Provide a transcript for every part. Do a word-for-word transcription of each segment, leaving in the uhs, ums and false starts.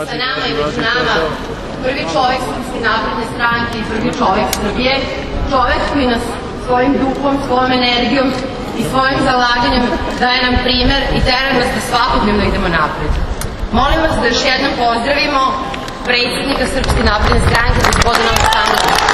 sa nama i među nama prvi čovjek Srpske napredne stranke i prvi čovjek Srbije, čovjek koji nas svojim duhom, svojom energijom i svojim zalaganjem daje nam primer i tera nas da svakodnevno idemo napred. Molim vas da još jednom pozdravimo predsjednika Srpske napredne stranke, gospodina Aleksandra Vučića.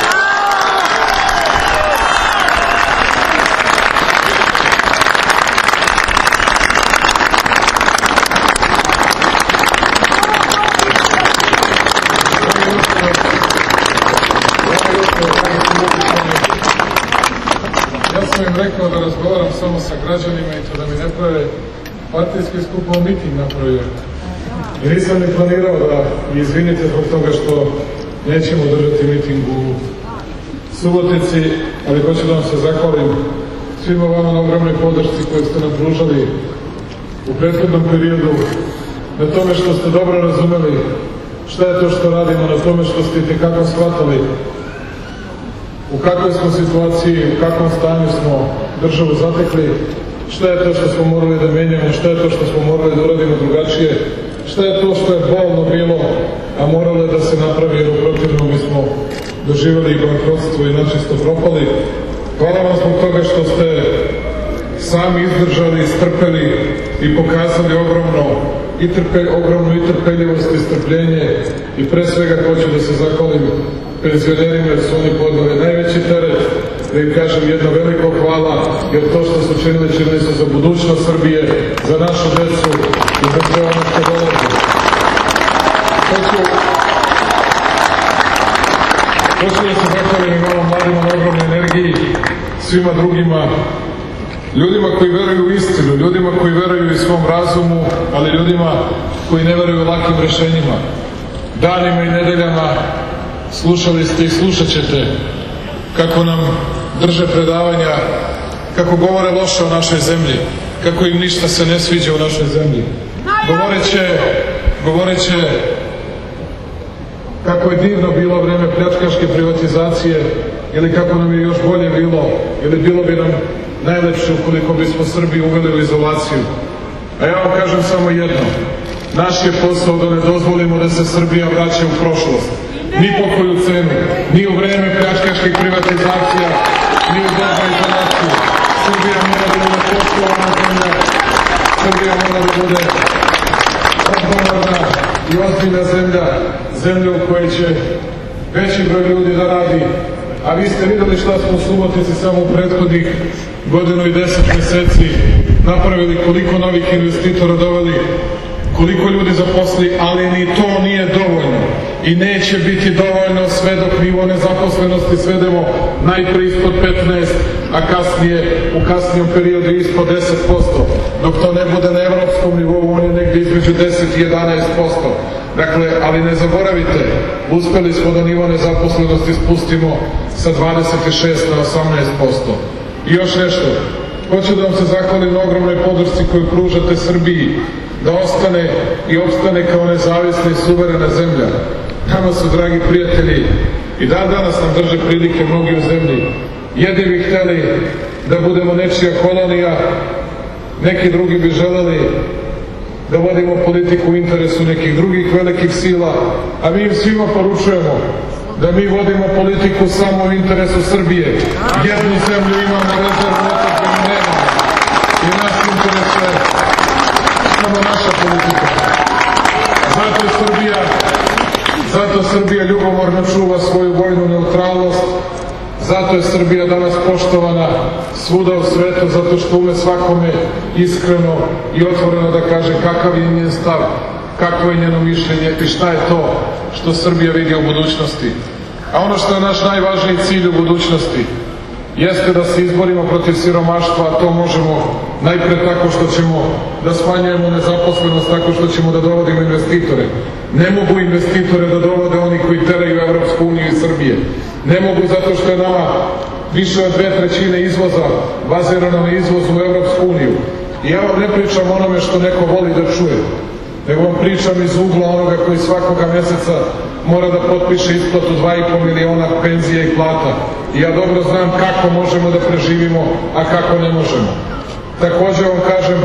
Ja sam im rekao da razgovaram samo sa građanima i to da mi ne prave partijski skup, a miting napravio. I nisam ni planirao da izvinite zbog toga što nećemo držati miting u Subotici, ali hoću da vam se zahvalim svima vama na ogromnoj podršci koju ste nam pružali u prethodnom periodu, na tome što ste dobro razumeli šta je to što radimo, na tome što ste itekako shvatali u kakvoj smo situaciji, u kakvom stanju smo državu zatekli, šta je to što smo morali da menjamo, šta je to što smo morali da uradimo drugačije, šta je to što je bolno bilo, a moralo je da se napravi, jer u protivnom mi smo doživjeli i bankrotstvo i načisto propali. Hvala vam zbog toga što ste sami izdržali, strpeli i pokazali ogromno i trpe, ogromnu i trpeljivost i strpljenje, i pre svega hoću da se zahvalim penzionerima jer su oni podneli najveći teret, da im kažem jedno veliko hvala, jer to što su činili, činili su za budućnost Srbije, za našu decu i za sve ono što dolazi. Hoću, hoću da se zahvalim i malo mladima na ogromnoj energiji, svima drugima, ljudima koji veruju u istinu, ljudima koji veruju i svom razumu, ali ljudima koji ne veruju lakim rešenjima. Danima i nedeljama slušali ste i slušat ćete kako nam drže predavanja, kako govore loše o našoj zemlji, kako im ništa se ne sviđa u našoj zemlji. Govoreće, govoreće kako je divno bilo vreme pljačkaške privatizacije, ili kako nam je još bolje bilo, ili bilo bi nam najlepše ukoliko bismo Srbiju uveli u izolaciju. A ja vam kažem samo jedno, naš je posao da ne dozvolimo da se Srbija vraća u prošlost. Ni po koju cenu, ni u vreme pljačkaških privatizacija, ni u doba izolacije. Srbija mora da bude poštovana zemlja, Srbija mora da bude odgovorna i ozbiljna zemlja, zemlja u kojoj će veći broj ljudi da radi. A vi ste videli šta smo u Subotici samo u prethodnih godinu i deset meseci napravili, koliko novih investitora doveli, koliko ljudi zaposli, ali ni to nije dovoljno i neće biti dovoljno sve dok nivo nezaposlenosti svedemo najpre ispod petnaest, a kasnije u kasnijom periodu ispod deset posto. Dok to ne bude na evropskom nivou, on je negdje između deset i jedanaest posto. Dakle, ali ne zaboravite, uspeli smo da nivo nezaposlenosti spustimo sa dvadeset šest na osamnaest posto. I još nešto, hoću da vam se zahvalim na ogromnoj podršci koju pružate Srbiji, da ostane i opstane kao nezavisna i suverena zemlja. Nama su, dragi prijatelji, i dan danas nam drže prilike mnogi u zemlji. Jedni bi hteli da budemo nečija kolonija, neki drugi bi želeli da vodimo politiku u interesu nekih drugih velikih sila, a mi im svima poručujemo da mi vodimo politiku samo u interesu Srbije. Jednu zemlju imamo, rezervnu otadžbinu nemamo. I nas interesuje samo naša politika. Zato Srbija, zato Srbija ljubomorno čuva svoju vojnu neutralnost, zato je Srbija danas poštovana svuda u svetu, zato što ume svakome iskreno i otvoreno da kaže kakav je njen stav, kakvo je njeno mišljenje i šta je to što Srbija vidi u budućnosti. A ono što je naš najvažniji cilj u budućnosti jeste da se izborimo protiv siromaštva, a to možemo najpre tako što ćemo da smanjujemo nezaposlenost, tako što ćemo da dovodimo investitore. Ne mogu investitore da dovode oni koji teraju Evropsku uniju i Srbije. Ne mogu zato što je nama više od dve trećine izvoza bazirano na izvozu u Evropsku uniju. I ja vam ne pričam onome što neko voli da čuje, nego vam pričam iz ugla onoga koji svakoga meseca mora da potpiše isplatu dva i po miliona penzija i plata. I ja dobro znam kako možemo da preživimo, a kako ne možemo. Takođe vam kažem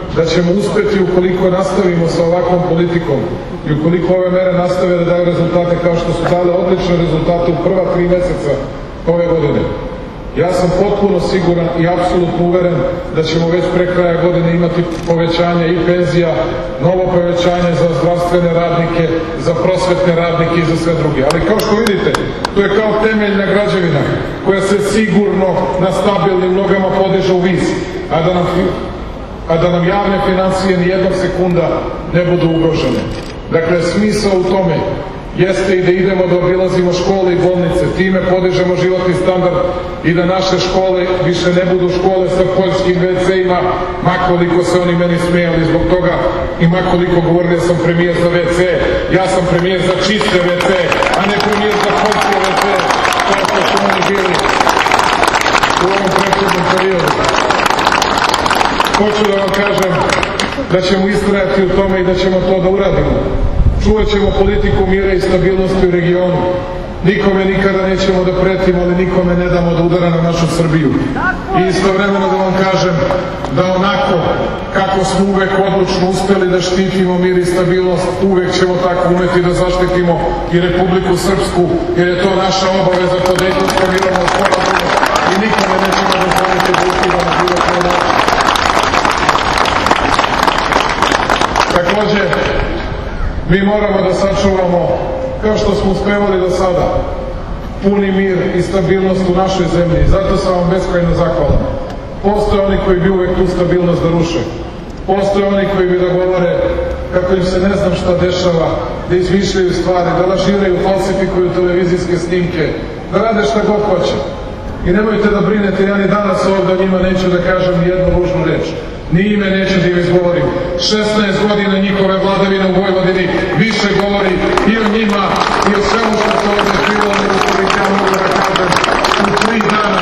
da ćemo uspeti ukoliko nastavimo sa ovakvom politikom i ukoliko ove mere nastave da daju rezultate kao što su dale odlične rezultate u prva tri meseca ove godine. Ja sam potpuno siguran i apsolutno uveren da ćemo već pre kraja godine imati povećanje i penzija, novo povećanje za zdravstvene radnike, za prosvetne radnike i za sve druge. Ali kao što vidite, to je kao temeljna građevina koja se sigurno na stabilnim nogama podiže u vis, a da nam, a da nam javne financije ni jednog sekunda ne budu ugrožene. Dakle, smisao u tome jeste i da idemo da obilazimo škole i bolnice, time podižemo životni standard i da naše škole više ne budu škole sa poljskim ve ce-ima, makoliko se oni meni smijali zbog toga i makoliko govorili da sam premijer za ve ce. Ja sam premijer za čiste ve ce, a ne premijer za poljske ve ce, kao što su oni bili u ovom prethodnom periodu. Hoću da vam kažem da ćemo istrajati u tome i da ćemo to da uradimo. Čuvat ćemo politiku mira i stabilnosti u regionu. Nikome nikada nećemo da pretimo, ali nikome ne damo da udara na našu Srbiju. I istovremeno da vam kažem da onako kako smo uvek odlučno uspeli da štitimo mir i stabilnost, uvek ćemo tako umeti da zaštitimo i Republiku Srpsku, jer je to naša obaveza po Dejtonskom mirovnom sporazumu i nikome nećemo dozvoliti da ukidamo bilo koji način. Takođe, mi moramo da sačuvamo, kao što smo uspevali do sada, puni mir i stabilnost u našoj zemlji. Zato sam vam beskrajno zahvalan. Postoje oni koji bi uvek tu stabilnost da ruše. Postoje oni koji bi da govore kako im se ne znam šta dešava, da izmišljaju stvari, da lažiraju, falsifikuju televizijske snimke, da rade šta god hoće. I nemojte da brinete, ja ni danas ovdje o njima neću da kažem ni jednu ružnu reč. Ni ime neću da im izgovorim. šesnaest godina njihove vladavine u Vojvodini više govori i o njima i o svemu što se ovdje bilo, nego što bih ja mogu da kažem u tri dana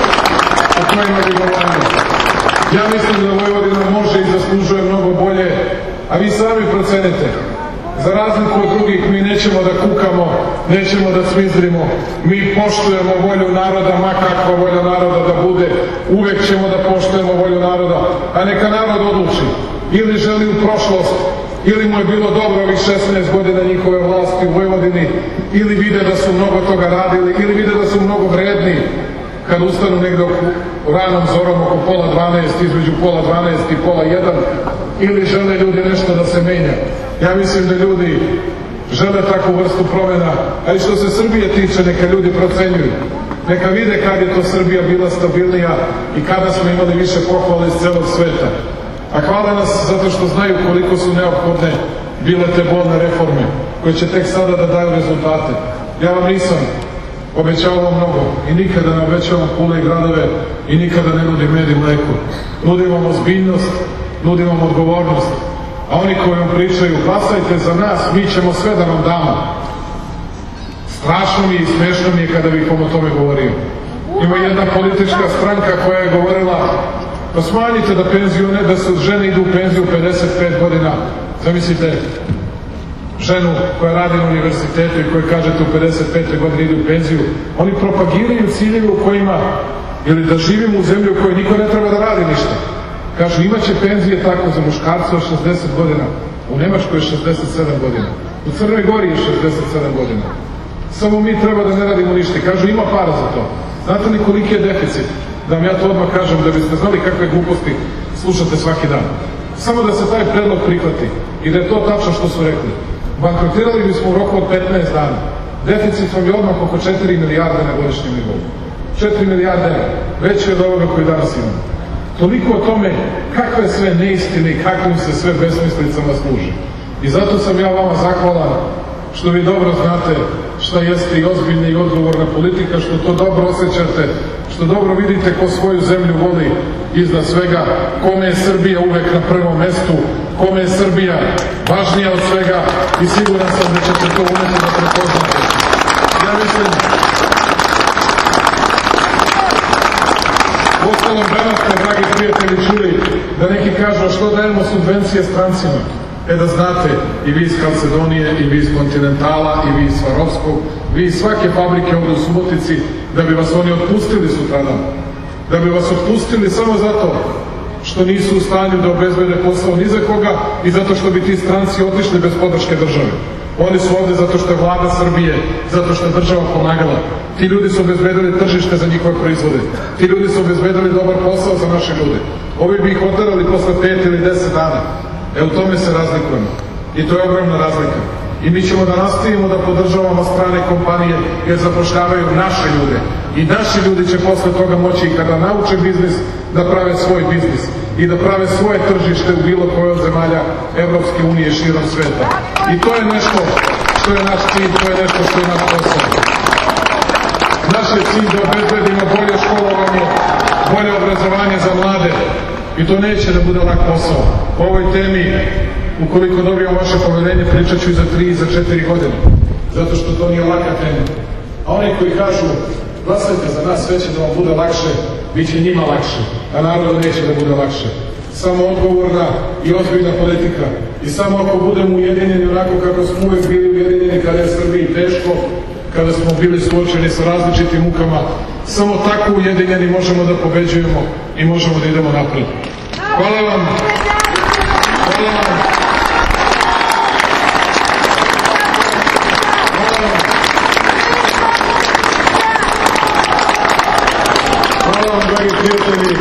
o kojima bi govorili. Ja mislim da Vojvodina može i zaslužuje mnogo bolje, a vi sami procenite. Za razliku od drugih mi nećemo da kukamo, nećemo da smizrimo, mi poštujemo volju naroda, ma kakva volja naroda da bude, uvek ćemo da poštujemo volju naroda, a neka narod odluči, ili želi u prošlost, ili mu je bilo dobro ovih šesnaest godina njihove vlasti u Vojvodini, ili vide da su mnogo toga radili, ili vide da su mnogo vredni, kad ustanu negde ranom zorom oko pola dvanaest, između pola dvanaest i pola jedan, ili žele ljudi nešto da se menja. Ja mislim da ljudi žele takvu vrstu promjena, a i što se Srbije tiče, neka ljudi procenjuju. Neka vide kad je to Srbija bila stabilnija i kada smo imali više pohvala iz celog sveta. A hvale nas zato što znaju koliko su neophodne bile te bolne reforme, koje će tek sada da daju rezultate. Ja vam nisam obećavamo mnogo i nikada ne obećavam kule i gradove i nikada ne nudim med i mleko. Nudim vam ozbiljnost, nudim vam odgovornost. A oni koji vam pričaju, glasajte za nas, mi ćemo sve da vam damo. Strašno mi i smešno mi je kada bih vam o tome govorio. Ima jedna politička stranka koja je govorila, pa smanjite da penziju, ne, da se žene idu u penziju pedeset pet godina. Zamislite ženu koja radi na univerzitetu i koja kažete u pedeset pete godine ide u penziju. Oni propagiraju ciljeve u kojima, ili da živimo u zemlji u kojoj niko ne treba da radi ništa. Kažu, imaće penzije tako za muškarce od šezdeset godina. U Nemačkoj je šezdeset sedam godina. U Crnoj Gori je šezdeset sedam godina. Samo mi treba da ne radimo ništa. Kažu, ima para za to. Znate li koliki je deficit? Da vam ja to odmah kažem, da biste znali kakve gluposti slušate svaki dan. Samo da se taj predlog prihvati i da je to tačno što su rekli. Bankrotirali bismo u roku od petnaest dana. Deficit vam je odmah oko četiri milijarde na godišnjem nivou. četiri milijarde veće od ovoga koji danas imamo. Toliko o tome kakve sve neistine i kakvim se sve besmislicama služi. I zato sam ja vama zahvalan što vi dobro znate šta jeste i ozbiljna i odgovorna politika, što to dobro osjećate, što dobro vidite ko svoju zemlju voli iznad svega, kome je Srbija uvek na prvom mestu, kome je Srbija važnija od svega i siguran sam da ćete to umeti da prepoznate. Ja mislim, ostalom danas ste, dragi prijatelji, čuli da neki kažu, a što dajemo subvencije strancima? E da znate, i vi iz Kalcedonije, i vi iz Kontinentala, i vi iz Svarovskog, vi iz svake fabrike ovde u Subotici, da bi vas oni otpustili sutradan. Da bi vas otpustili samo zato što nisu u stanju da obezbede posao ni za koga i zato što bi ti stranci otišli bez podrške države. Oni su ovde zato što je vlada Srbije, zato što je država pomagala. Ti ljudi su obezbedili tržište za njihove proizvode. Ti ljudi su obezbedili dobar posao za naše ljude. Ovi bi ih oterali posle pet ili deset dana. E u tome se razlikujemo. I to je ogromna razlika. I mi ćemo da nastavimo da podržavamo strane kompanije jer zapošljavaju naše ljude. I naši ljudi će posle toga moći i kada nauče biznis da prave svoj biznis i da prave svoje tržište u bilo kojoj od zemalja Evropske unije širom sveta. I to je nešto što je naš cilj, to je nešto što je naš posao. Naš je cilj da obezbedimo bolje školovanje, bolje obrazovanje za mlade. I to neće da bude lak posao. O ovoj temi, ukoliko dobijemo vaše poverenje, pričat ću i za tri i za četiri godine. Zato što to nije laka tema. A oni koji kažu, glasajte za nas, sve će da vam bude lakše, bit će njima lakše, a narodu neće da bude lakše. Samo odgovorna i ozbiljna politika. I samo ako budemo ujedinjeni onako kako smo uvek bili ujedinjeni kada je Srbiji teško, kada smo bili suočeni sa različitim mukama, samo tako ujedinjeni možemo da pobeđujemo i možemo da idemo napred. Hvala vam. Hvala vam. Hvala vam, dragi prijatelji.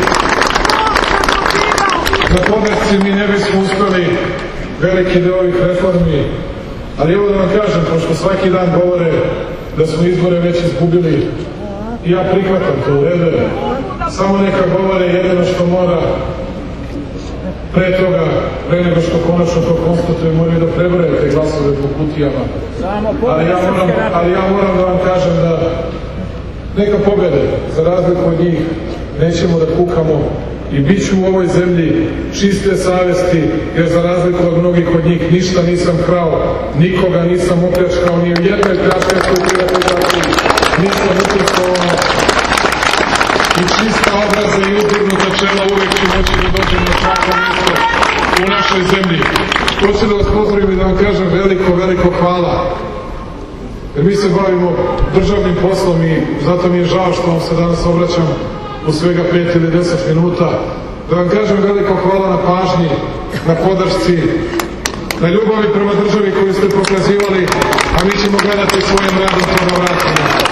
Na podršci mi ne bismo uspeli veliki deo ovih reformi, ali evo da vam kažem, pošto svaki dan govore da smo izbore već izgubili, ja prihvatam to u redu. Samo neka govore jedino što mora pre toga, pre nego što konačno to konstatuje, moraju da prebroje te glasove po kutijama. Ali ja moram, ali ja moram da vam kažem da neka pobede, za razliku od njih, nećemo da kukamo i bit ću u ovoj zemlji čiste savesti, jer za razliku od mnogih od njih ništa nisam krao, nikoga nisam opljačkao, ni u jednoj pljačkarskoj privatizaciji nisam učestvovao i čista obraza i uzdignuta čela uvek ću moći da dođem na svako mjesto u našoj zemlji. Hoću da vas pozdravim i da vam kažem veliko, veliko hvala. Jer mi se bavimo državnim poslom i zato mi je žao što vam se danas obraćam u svega pet ili deset minuta. Da vam kažem veliko hvala na pažnji, na podršci, na ljubavi prema državi koju ste pokazivali, a mi ćemo gledati svojim radom to da vratimo.